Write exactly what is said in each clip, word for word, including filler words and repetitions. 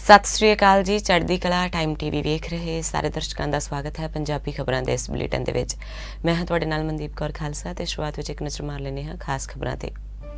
सत श्री अकाल जी। चढ़दी कला टाइम टीवी वेख रहे सारे दर्शकों का स्वागत है पंजाबी खबरों के इस बुलेटिन दे विच। मैं हाँ तुहाडे नाल मनदीप कौर खालसा ते शुरुआत विच एक नज़र मार लेने हाँ खास खबरों ते।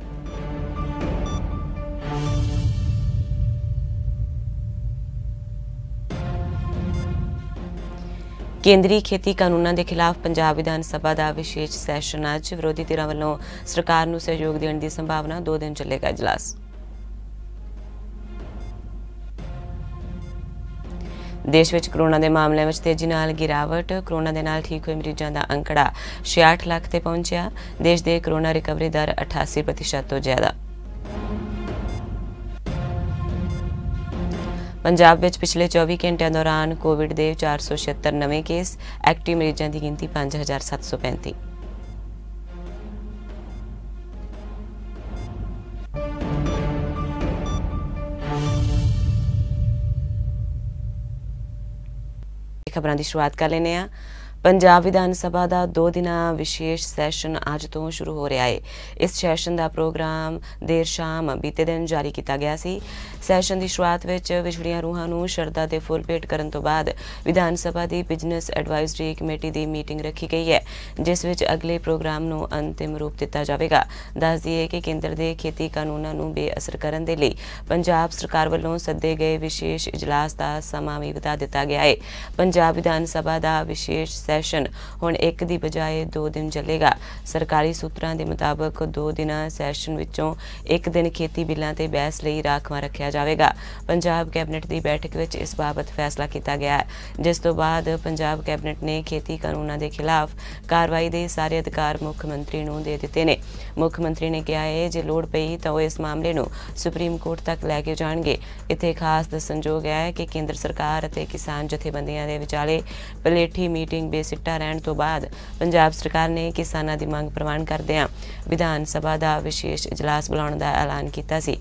केंद्रीय खेती कानूनों के खिलाफ पंजाब विधान सभा का विशेष सैशन अज। विरोधी धिरां वल्लों सरकार नूं सहयोग देने की संभावना। दो दिन चलेगा इजलास। देश में करोना के मामलों में तेजी नाल गिरावट। करोना के नाल ठीक हुए मरीजों का अंकड़ा छियाठ लाख ते पहुंचा। देश के करोना रिकवरी दर अठासी प्रतिशत तो ज्यादा। पंजाब में पिछले चौबीस घंटे दौरान कोविड के चार सौ छिहत्तर नवे केस। एक्टिव मरीजों की गिनती पांच हज़ार सत्त सौ पैंती। खबरों की शुरुआत कर लेने आ। पंजाब विधान सभा का दो दिन विशेष सैशन अज तो शुरू हो रहा है। इस सैशन का प्रोग्राम देर शाम बीते दिन जारी किया गया सी। सैशन की शुरुआत विच विछड़ियां रूहां नूं शरदा ते फुल भेट करन तो बाद विधान सभा की बिजनेस एडवाइजरी कमेटी की मीटिंग रखी गई है, जिस विच अगले प्रोग्राम नूं अंतिम रूप दिता जाएगा। दस दईए कि केंद्र के खेती कानूनों नूं बेअसर करन दे लई पंजाब सरकार वल्लों सद्दे गए विशेष इजलास का समा भी वधा दिता गया है। पंजाब विधान सभा का विशेष सैशन हुण एक दी बजाए दो दिन चलेगा। सरकारी सूत्रां दे मुताबक दो दिन सैशन विचों एक दिन खेती बिलों ते बहस लई राखवां रखिया जाएगा। पंजाब कैबिनेट की बैठक विच इस बाबत फैसला किया गया है, जिस तो बाद पंजाब कैबिनेट ने खेती कानूनों के खिलाफ कार्रवाई के सारे अधिकार मुख मंत्री नूं दे दिते ने। मुख मंत्री ने कहा है जे लोड़ पई तां ओह इस मामले नूं सुप्रीम कोर्ट तक लैके जाणगे। इत्थे खास दस्सणयोग है कि केंद्र सरकार अते किसान जथेबंदियां दे विचाले पलेठी मीटिंग बेसिट्टा रहने तो बाद पंजाब सरकार ने किसानों की मंग प्रवान करदिआं विधान सभा का विशेष इजलास बुलाउण का ऐलान किया सी।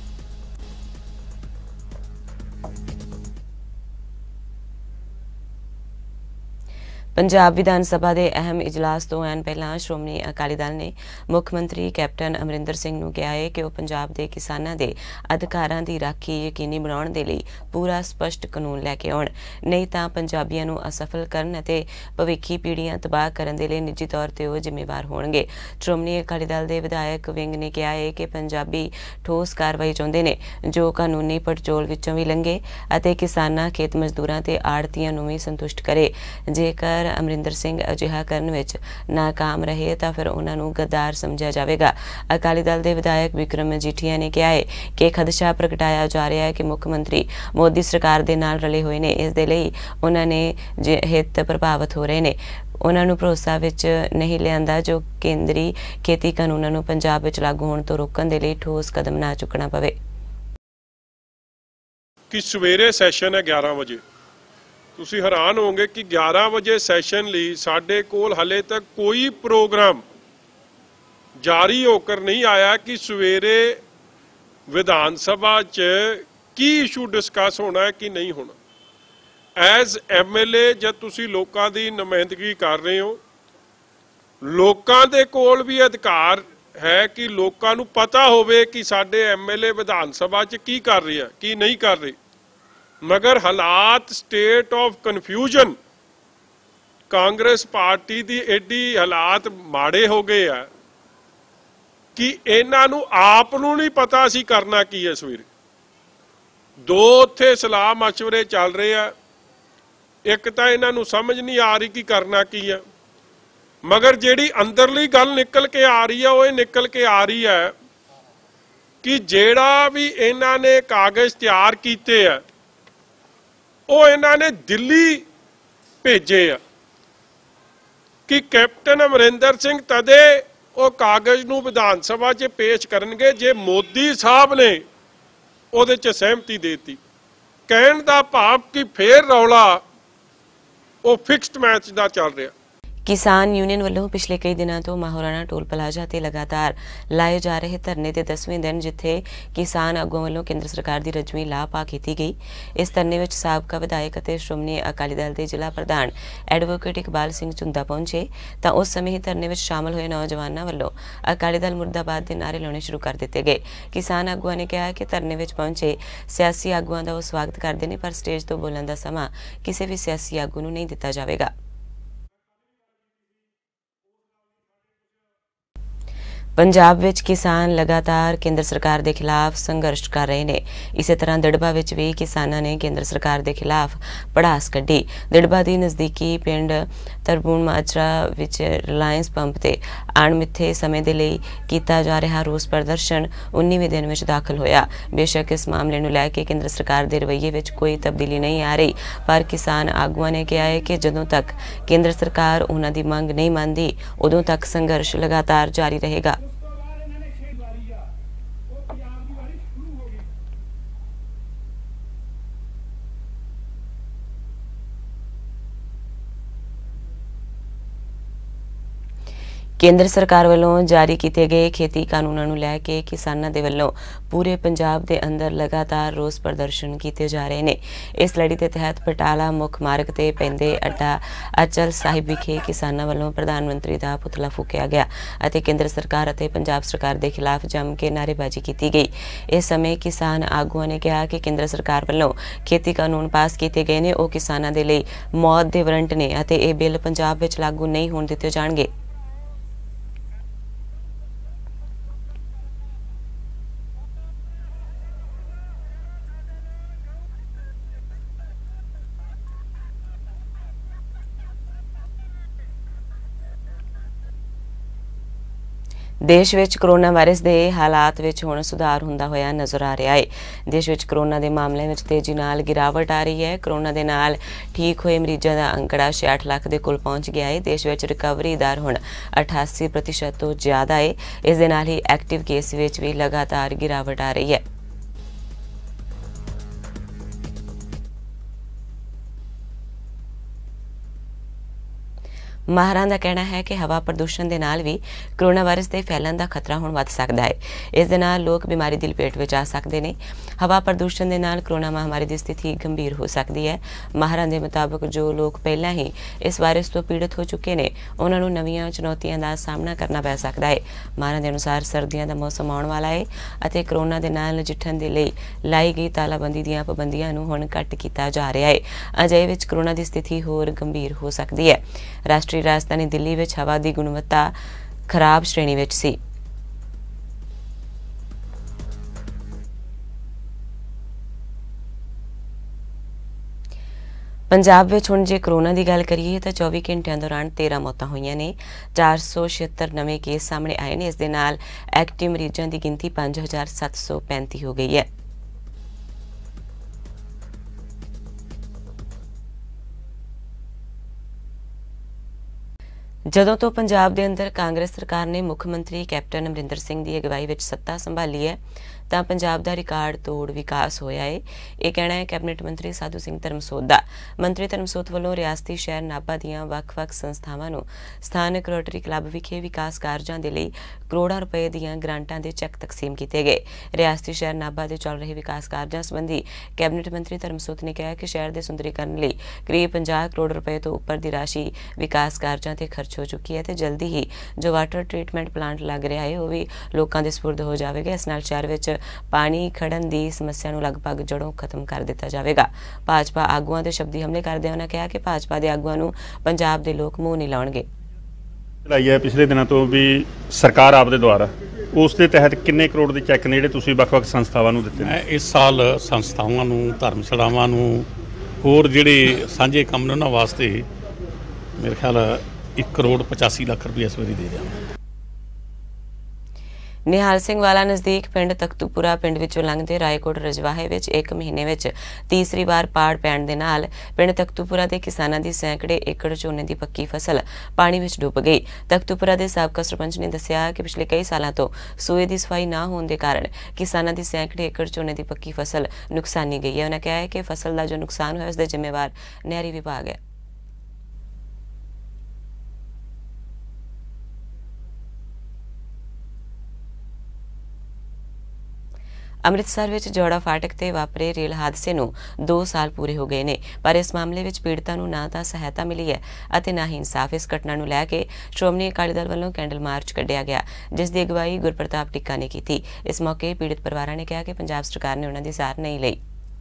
पंजाब विधान सभा के अहम इजलास तो ऐन पहला श्रोमणी अकाली दल ने मुख्यमंत्री कैप्टन अमरिंदर सिंह नूं कहा है कि वह पंजाब के किसानों के अधिकारां की राखी यकीनी बनाउण दे लई पूरा स्पष्ट कानून लैके आउण, नहीं तां पंजाबियां नूं असफल करन अते भविखी पीढ़ियां तबाह करन दे लई निजी तौर ते वह जिम्मेवार होणगे। श्रोमणी अकाली दल के विधायक विंग ने कहा है कि पंजाबी ठोस कार्रवाई चाहुंदे ने जो कानूनी पड़चोल विचों भी लंघे अते किसानां खेत मजदूरां ते आड़तीआं नूं भी संतुष्ट करे। जेकर अमरिंदर सिंह अजिहा करन विच नाकाम रहे तो फिर उन्होंने गद्दार समझा जाएगा। अकाली दल के विधायक विक्रम मजीठिया ने कहा है कि खदशा प्रगटाया जा रहा है कि मुख्यमंत्री मोदी सरकार के नाल रले हुए ने, इस दे लई उन्होंने हित प्रभावित हो रहे हैं। उन्होंने भरोसा विच नहीं लियांदा जो केंद्रीय खेती कानूनों नूं पंजाब विच लागू होण तो रोकण दे लई ठोस कदम ना चुकना पवे। कि सवेरे सैशन है ग्यारह बजे, तुसी हैरान होंगे कि ग्यारह बजे सैशन ਲਈ ਸਾਡੇ ਕੋਲ हले तक कोई प्रोग्राम जारी होकर नहीं आया कि सवेरे विधान सभा च की इशू डिस्कस होना है कि नहीं होना। एज एम एल ए जब तुसी लोगों की नुमाइंदगी कर रहे हो, लोगों के कोल भी अधिकार है कि लोगों को पता होवे कि साडे M L A Vidhan Sabha च की कर रही है की नहीं कर रही। मगर हालात state of confusion Congress party की एडी हालात माड़े हो गए है कि इन्हों आप नहीं पता सी करना की है। सवेरे दो उत्थे सलाह मशवरे चल रहे हैं, एक तो इन्हों समझ नहीं आ रही कि करना की है, मगर जिहड़ी अंदरली गल निकल के आ रही है वो निकल के आ रही है कि जेड़ा भी इन्हों ने कागज तैयार किए है वो इन्होंने दिल्ली भेजे आ कि कैप्टन अमरिंदर सिंह तदे वो कागज नूं विधान सभा च पेश करनगे जे मोदी साहब ने उहदे च सहमति देती। कहण दा भाव कि फिर रौला वो फिक्सड मैच दा चल रहा। किसान यूनियन ਵੱਲੋਂ ਪਿਛਲੇ ਕਈ ਦਿਨਾਂ ਤੋਂ ਮਾਹੌਰਾਣਾ ਟੋਲ ਪਲਾਜ਼ਾ ਤੇ ਲਗਾਤਾਰ ਲਾਏ ਜਾ ਰਹੇ ਧਰਨੇ ਦੇ ਦਸਵੇਂ ਦਿਨ ਜਿੱਥੇ ਕਿਸਾਨ ਆਗੂਆਂ ਵੱਲੋਂ ਕੇਂਦਰ ਸਰਕਾਰ ਦੀ ਰਜਮੀ ਲਾਪਾ ਕੀਤੀ ਗਈ। ਇਸ ਧਰਨੇ ਵਿੱਚ ਸਾਬਕਾ ਵਿਧਾਇਕ ਅਤੇ ਸ਼੍ਰੋਮਣੀ ਅਕਾਲੀ ਦਲ ਦੇ ਜ਼ਿਲ੍ਹਾ ਪ੍ਰਧਾਨ ਐਡਵੋਕੇਟ ਇਕਬਾਲ ਸਿੰਘ ਝੁੰਦਾ ਪਹੁੰਚੇ ਤਾਂ ਉਸ ਸਮੇਂ ਹੀ ਧਰਨੇ ਵਿੱਚ ਸ਼ਾਮਲ ਹੋਏ ਨੌਜਵਾਨਾਂ ਵੱਲੋਂ ਅਕਾਲੀ ਦਲ ਮੁਰਦਾਬਾਦ ਦੇ ਨਾਅਰੇ ਲਾਉਣੇ ਸ਼ੁਰੂ ਕਰ ਦਿੱਤੇ ਗਏ। ਕਿਸਾਨ ਆਗੂਆਂ ਨੇ ਕਿਹਾ ਕਿ ਧਰਨੇ ਵਿੱਚ ਪਹੁੰਚੇ ਸਿਆਸੀ ਆਗੂਆਂ ਦਾ ਉਹ ਸਵਾਗਤ ਕਰਦੇ ਨੇ ਪਰ ਸਟੇਜ ਤੋਂ ਬੋਲਣ ਦਾ ਸਮਾਂ ਕਿਸੇ ਵੀ ਸਿਆਸੀ ਆਗੂ ਨੂੰ ਨਹੀਂ ਦਿੱਤਾ ਜਾਵੇਗਾ। पंजाब विच किसान लगातार केंद्र सरकार के खिलाफ संघर्ष कर रहे हैं। इस तरह दिड़बा विच भी किसानों ने केंद्र सरकार के खिलाफ पड़ास कढ़ी। दिड़बा की नज़दीकी पिंड तरबूण माजरा विच रिलायंस पंप से अणमिथे समय के लिए किया जा रहा रोस प्रदर्शन उन्नीवें दिन में दाखिल होया। बेशक इस मामले को लैके केंद्र सरकार के रवैये में कोई तब्दीली नहीं आ रही पर किसान आगुआं ने कहा है कि जदों तक केंद्र सरकार उन्हां दी मंग नहीं मानती उदों तक संघर्ष लगातार जारी रहेगा। केंद्र सरकार वालों जारी किए गए खेती कानूनों को लैके किसानों के वालों पूरे पंजाब के अंदर लगातार रोस प्रदर्शन किए जा रहे हैं। इस लड़ी के तहत बटाला मुख्य मार्ग से पैंदे अड्डा अचल साहिब विखे किसानों वालों प्रधानमंत्री का पुतला फूकिया गया और केंद्र सरकार और पंजाब सरकार के खिलाफ जम के नारेबाजी की गई। इस समय किसान आगुआं ने कहा कि केंद्र सरकार वालों खेती कानून पास किए गए हैं, वो किसानों के लिए मौत के वारंट ने और ये बिल पंजाब में लागू नहीं होने दिते जाणगे। देश विच कोरोना वायरस के हालात विच हुण सुधार हुंदा होया नज़र आ रहा है। देश विच कोरोना के मामलों में तेजी नाल गिरावट आ रही है। कोरोना के नाल ठीक हुए मरीजों का अंकड़ा छियाठ लाख के कोल पहुँच गया है। देश विच रिकवरी दर हुण अठासी प्रतिशत तो ज़्यादा है। इस दे नाल ही एक्टिव केस विच भी लगातार गिरावट आ रही है। माहरां दा कहना है कि हवा प्रदूषण के नाल भी कोरोना वायरस के फैलण का खतरा हुण वध सकदा है। इस दे नाल लोग बीमारी दी लपेट विच आ सकते हैं। हवा प्रदूषण के नाल कोरोना महामारी की स्थिति गंभीर हो सकती है। माहरां दे मुताबिक जो लोग पहला ही इस वायरस तो पीड़ित हो चुके हैं उन्होंने नवीं चुनौतियों का सामना करना पै सकता है। माहरां दे अनुसार सर्दियों का मौसम आउण वाला है और कोरोना के नाल नजिठण के लिए लाई गई तालाबंदी दीआं पाबंदियां नूं हुण घट किया जा रहा है। अजे विच कोरोना की स्थिति होर गंभीर हो सकती है। राष्ट्रीय राजधानी दिल्ली विच हवा की गुणवत्ता खराब श्रेणी विच सी। पंजाब विच हुण जे कोरोना की गल करिए तो चौबीस घंटिया दौरान तेरह मौतां होईयां ने, चार सौ छिहत्तर नवे केस सामने आए ने। इस दे नाल एक्टिव मरीजों की गिनती पांच हज़ार सत्त सौ पैंती हो गई है। जदों तो पंजाब के अंदर कांग्रेस सरकार ने मुख्यमंत्री कैप्टन अमरिंदर सिंह की अगवाई में सत्ता संभाली है तो पंजाब का रिकॉर्ड तोड़ विकास होया है। यह कहना है कैबिनेट मंत्री साधू सिंह धर्मसोत दा। मंत्री धर्मसोत वालों रियासती शहर नाभा दीआं वख-वख संस्थावां नूं स्थानक रोटरी क्लब विखे विकास कार्यां दे लई करोड़ां रुपए दीआं ग्रांटां दे चैक तकसीम किए गए। रियासती शहर नाभा दे चल रहे विकास कार्यां संबंधी कैबिनेट मंत्री धर्मसोत ने कहा कि शहर के सुंदरीकरण लई करीब पचास करोड़ रुपए तो उपर की राशि विकास कार्यां ते खर्च हो चुकी है तो जल्दी ही जो वाटर ट्रीटमेंट प्लांट लग रहा है वह भी लोगों के सुपुर्द हो जाएगा। इस नाल शहर में पानी खड़न की समस्या को लगभग जड़ों खत्म कर दिता जाएगा। भाजपा आगुआं ते शब्दी हमले करदे उन्होंने कहा कि भाजपा के आगुआं नूं पंजाब के लोग मुँह नहीं लाउणगे। लाई है पिछले दिनों तो भी सरकार आपके द्वारा उस दे तहत किन्ने करोड़ के चैक ने जिहड़े तुसीं वख-वख संस्थावां नूं दित्ते ने? इस साल संस्थावां नूं धर्मशालावां नूं होर जिहड़े सांझे काम ने उन्हां वास्ते मेरे ख्याल एक करोड़ पचासी लाख रुपये इस वारी दे रहा। निहाल सिंह वाला नज़दीक पिंड तख्तूपुरा पिंड विचों लंघदे रायकोट रजवाहे विच एक महीने विच तीसरी बार पाड़ पैण दे नाल पिंड तख्तूपुरा के किसानों की सैकड़े एकड़ झोने की पक्की फसल पानी विच डुब गई। तख्तूपुरा के साबका सरपंच ने दस्सिया कि पिछले कई सालों तो सूए की सफाई ना होने के कारण किसानों की सैकड़े एकड़ झोने की पक्की फसल नुकसानी गई है। उन्होंने कहा है कि फसल का जो नुकसान होया उसके जिम्मेवार नहरी विभाग है। ਅੰਮ੍ਰਿਤਸਰ ਵਿੱਚ ਜੋੜਾ ਫਾਟਕ ਤੇ ਵਾਪਰੇ ਰੇਲ ਹਾਦਸੇ ਨੂੰ ਦੋ ਸਾਲ ਪੂਰੇ ਹੋ ਗਏ ਨੇ, ਪਰ ਇਸ ਮਾਮਲੇ ਵਿੱਚ ਪੀੜਤਾਂ ਨੂੰ ਨਾ ਤਾਂ ਸਹਾਇਤਾ ਮਿਲੀ ਹੈ ਅਤੇ ਨਾ ਹੀ ਇਨਸਾਫ। ਇਸ ਘਟਨਾ ਨੂੰ ਲੈ ਕੇ ਸ਼੍ਰੋਮਣੀ ਅਕਾਲੀ ਦਲ ਵੱਲੋਂ ਕੈਂਡਲ ਮਾਰਚ ਕੱਢਿਆ ਗਿਆ, ਜਿਸ ਦੀ ਅਗਵਾਈ ਗੁਰਪ੍ਰਤਾਪ ਟਿੱਕਾ ਨੇ ਕੀਤੀ। ਇਸ ਮੌਕੇ ਪੀੜਤ ਪਰਿਵਾਰਾਂ ਨੇ ਕਿਹਾ ਕਿ ਪੰਜਾਬ ਸਰਕਾਰ ਨੇ ਉਹਨਾਂ ਦੀ ਸਾਰ ਨਹੀਂ ਲਈ।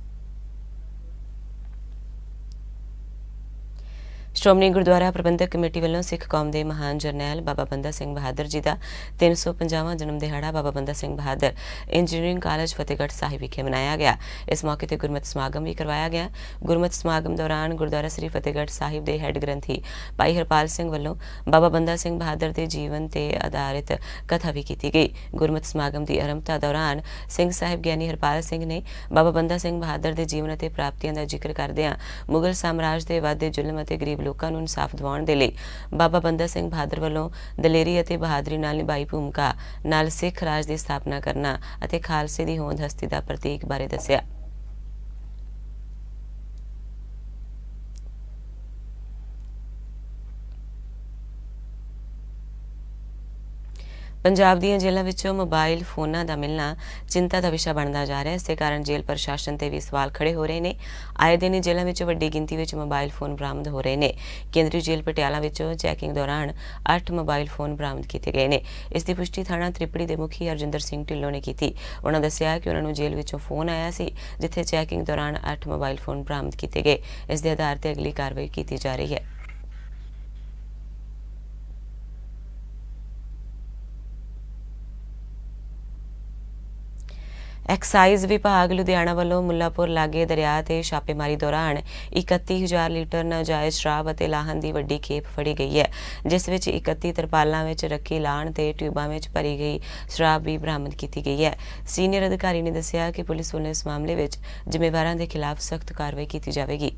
ਸ਼੍ਰੋਮਣੀ ਗੁਰਦੁਆਰਾ ਪ੍ਰਬੰਧਕ ਕਮੇਟੀ ਵੱਲੋਂ ਸਿੱਖ ਕੌਮ ਦੇ ਮਹਾਨ ਜਰਨੈਲ ਬਾਬਾ ਬੰਦਾ ਸਿੰਘ ਬਹਾਦਰ ਜੀ ਦਾ ਤਿੰਨ ਸੌ ਪੰਜਾਹਵਾਂ ਜਨਮ ਦਿਹਾੜਾ ਬਾਬਾ ਬੰਦਾ ਸਿੰਘ ਬਹਾਦਰ ਇੰਜੀਨੀਅਰਿੰਗ ਕਾਲਜ ਫਤਿਹਗੜ੍ਹ ਸਾਹਿਬ ਵਿਖੇ ਮਨਾਇਆ ਗਿਆ। ਇਸ ਮੌਕੇ ਤੇ ਗੁਰਮਤਿ ਸਮਾਗਮ ਵੀ ਕਰਵਾਇਆ ਗਿਆ। ਗੁਰਮਤਿ ਸਮਾਗਮ ਦੌਰਾਨ ਗੁਰਦੁਆਰਾ ਸ੍ਰੀ ਫਤਿਹਗੜ੍ਹ ਸਾਹਿਬ ਦੇ ਹੈੱਡ ਗ੍ਰੰਥੀ ਭਾਈ ਹਰਪਾਲ ਸਿੰਘ ਵੱਲੋਂ ਬਾਬਾ ਬੰਦਾ ਸਿੰਘ ਬਹਾਦਰ ਦੇ ਜੀਵਨ ਤੇ ਆਧਾਰਿਤ ਕਥਾ ਵੀ ਕੀਤੀ ਗਈ। ਗੁਰਮਤਿ ਸਮਾਗਮ ਦੀ ਆਰੰਭਤਾ ਦੌਰਾਨ ਸਿੰਘ ਸਾਹਿਬ ਗਿਆਨੀ ਹਰਪਾਲ ਸਿੰਘ ਨੇ ਬਾਬਾ ਬੰਦਾ ਸਿੰਘ ਬਹਾਦਰ ਦੇ ਜੀਵਨ ਅਤੇ ਪ੍ਰਾਪਤੀਆਂ ਦਾ ਜ਼ਿਕਰ ਕਰਦਿਆਂ ਮੁਗਲ ਸਾਮਰਾਜ ਦੇ ਵੱਧਦੇ ਜ਼ੁਲਮ ਅਤੇ ਗਰੀਬ ਲੋਕਾਂ ਨੂੰ ਇਨਸਾਫ ਦਿਵਾਉਣ ਦੇ ਲਈ ਬਾਬਾ ਬੰਦਾ ਸਿੰਘ ਬਹਾਦਰ ਵੱਲੋਂ ਦਲੇਰੀ ਅਤੇ ਬਹਾਦਰੀ ਨਾਲ ਨਿਭਾਈ ਭੂਮਿਕਾ ਨਾਲ ਸਿੱਖ ਰਾਜ ਦੀ ਸਥਾਪਨਾ ਕਰਨਾ ਅਤੇ ਖਾਲਸੇ ਦੀ ਹੋਂਦ ਹਸਤੀ ਦਾ ਪ੍ਰਤੀਕ ਬਾਰੇ ਦੱਸਿਆ। ਪੰਜਾਬ ਦੀਆਂ ਜੇਲ੍ਹਾਂ ਵਿੱਚੋਂ ਮੋਬਾਈਲ ਫੋਨਾਂ ਦਾ ਮਿਲਣਾ ਚਿੰਤਾ ਦਾ ਵਿਸ਼ਾ ਬਣਦਾ ਜਾ ਰਿਹਾ ਹੈ। ਇਸ ਦੇ ਕਾਰਨ ਜੇਲ੍ਹ ਪ੍ਰਸ਼ਾਸਨ ਤੇ ਵੀ ਸਵਾਲ ਖੜੇ ਹੋ ਰਹੇ ਨੇ। ਆਏ ਦਿਨ ਜੇਲ੍ਹਾਂ ਵਿੱਚ ਵੱਡੀ ਗਿਣਤੀ ਵਿੱਚ ਮੋਬਾਈਲ ਫੋਨ ਬਰਾਮਦ ਹੋ ਰਹੇ ਨੇ। ਕੇਂਦਰੀ ਜੇਲ੍ਹ ਪਟਿਆਲਾ ਵਿੱਚੋਂ ਚੈਕਿੰਗ ਦੌਰਾਨ ਅੱਠ ਮੋਬਾਈਲ ਫੋਨ ਬਰਾਮਦ ਕੀਤੇ ਗਏ ਨੇ। ਇਸ ਦੀ ਪੁਸ਼ਟੀ ਥਾਣਾ ਤ੍ਰਿਪੜੀ ਦੇ ਮੁਖੀ ਹਰਜਿੰਦਰ ਸਿੰਘ ਢਿੱਲੋਂ ਨੇ ਕੀਤੀ। ਉਹਨਾਂ ਦੱਸਿਆ ਕਿ ਉਹਨਾਂ ਨੂੰ ਜੇਲ੍ਹ ਵਿੱਚੋਂ ਫੋਨ ਆਇਆ ਸੀ, ਜਿੱਥੇ ਚੈਕਿੰਗ ਦੌਰਾਨ ਅੱਠ ਮੋਬਾਈਲ ਫੋਨ ਬਰਾਮਦ ਕੀਤੇ ਗਏ। ਇਸ ਦੇ ਆਧਾਰ ਤੇ ਅਗਲੀ ਕਾਰਵਾਈ ਕੀਤੀ ਜਾ ਰਹੀ ਹੈ। ਐਕਸਾਈਜ਼ ਵਿਭਾਗ ਲੁਧਿਆਣਾ ਵੱਲੋਂ ਮੁੱਲਾਪੁਰ ਲਾਗੇ ਦਰਿਆ ਤੇ ਛਾਪੇਮਾਰੀ ਦੌਰਾਨ ਇਕੱਤੀ ਹਜ਼ਾਰ ਲੀਟਰ ਨਾਜਾਇਜ਼ ਸ਼ਰਾਬ ਅਤੇ ਲਾਹਨ ਦੀ ਵੱਡੀ ਖੇਪ ਫੜੀ ਗਈ ਹੈ, ਜਿਸ ਵਿੱਚ ਇਕੱਤੀ ਤਰਪਾਲਾਂ ਵਿੱਚ ਰੱਖੀ ਲਾਹਨ ਤੇ ਟਿਊਬਾਂ ਵਿੱਚ ਭਰੀ ਗਈ ਸ਼ਰਾਬ ਵੀ ਬਰਾਮਦ ਕੀਤੀ ਗਈ ਹੈ। ਸੀਨੀਅਰ ਅਧਿਕਾਰੀ ਨੇ ਦੱਸਿਆ ਕਿ ਪੁਲਿਸ ਵੱਲੋਂ ਇਸ ਮਾਮਲੇ ਵਿੱਚ ਜ਼ਿੰਮੇਵਾਰਾਂ ਦੇ ਖਿਲਾਫ ਸਖਤ ਕਾਰਵਾਈ ਕੀਤੀ ਜਾਵੇਗੀ।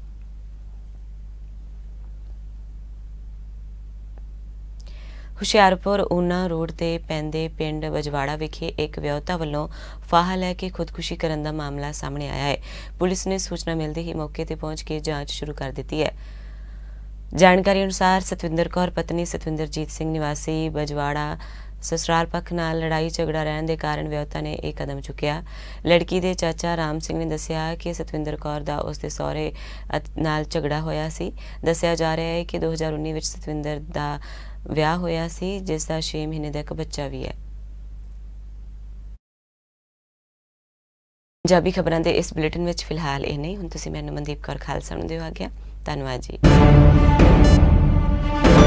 ਹੁਸ਼ਿਆਰਪੁਰ ਊਨਾ ਰੋਡ ਤੇ ਪੈਂਦੇ ਪਿੰਡ ਬਜਵਾੜਾ ਵਿਖੇ ਇੱਕ ਵਿਆਹੁਤਾ ਵੱਲੋਂ ਫਾਹਾ ਲੈ ਕੇ ਖੁਦਕੁਸ਼ੀ ਕਰਨ ਦਾ ਮਾਮਲਾ ਸਾਹਮਣੇ ਆਇਆ ਹੈ। ਪੁਲਿਸ ਨੇ ਸੂਚਨਾ ਮਿਲਦੇ ਹੀ ਮੌਕੇ ਤੇ ਪਹੁੰਚ ਕੇ ਜਾਂਚ ਸ਼ੁਰੂ ਕਰ ਦਿੱਤੀ ਹੈ। ਜਾਣਕਾਰੀ ਅਨੁਸਾਰ ਸਤਵਿੰਦਰ ਕੌਰ ਪਤਨੀ ਸਤਵਿੰਦਰਜੀਤ ਸਿੰਘ ਨਿਵਾਸੀ ਬਜਵਾੜਾ ਸਸੁਰਾਲ ਪੱਖ ਨਾਲ ਲੜਾਈ ਝਗੜਾ ਰਹਿਣ ਦੇ ਕਾਰਨ ਵਿਆਹੁਤਾ ਨੇ ਇਹ ਕਦਮ ਚੁੱਕਿਆ। ਲੜਕੀ ਦੇ ਚਾਚਾ ਰਾਮ ਸਿੰਘ ਨੇ ਦੱਸਿਆ ਕਿ ਸਤਵਿੰਦਰ ਕੌਰ ਦਾ ਉਸ ਦੇ ਸਹੁਰੇ ਨਾਲ ਝਗੜਾ ਹੋਇਆ ਸੀ। ਦੱਸਿਆ ਜਾ ਰਿਹਾ ਹੈ ਕਿ ਦੋ ਹਜ਼ਾਰ ਉੱਨੀ ਵਿੱਚ ਸਤਵਿੰਦਰ ਦਾ ਵਿਆਹ ਹੋਇਆ ਸੀ, ਜਿਸ ਦਾ ਛੇ ਮਹੀਨੇ ਦਾ ਇੱਕ ਬੱਚਾ ਵੀ ਹੈ। ਪੰਜਾਬੀ ਖਬਰਾਂ ਦੇ ਇਸ ਬੁਲੇਟਿਨ ਵਿੱਚ ਫਿਲਹਾਲ ਇਹ ਨਹੀਂ। ਹੁਣ ਤੁਸੀਂ ਮੈਨੂੰ ਮਨਦੀਪ ਕੌਰ ਖਾਲਸਾ ਨੂੰ ਦਿਓ ਆਗਿਆ। ਧੰਨਵਾਦ ਜੀ।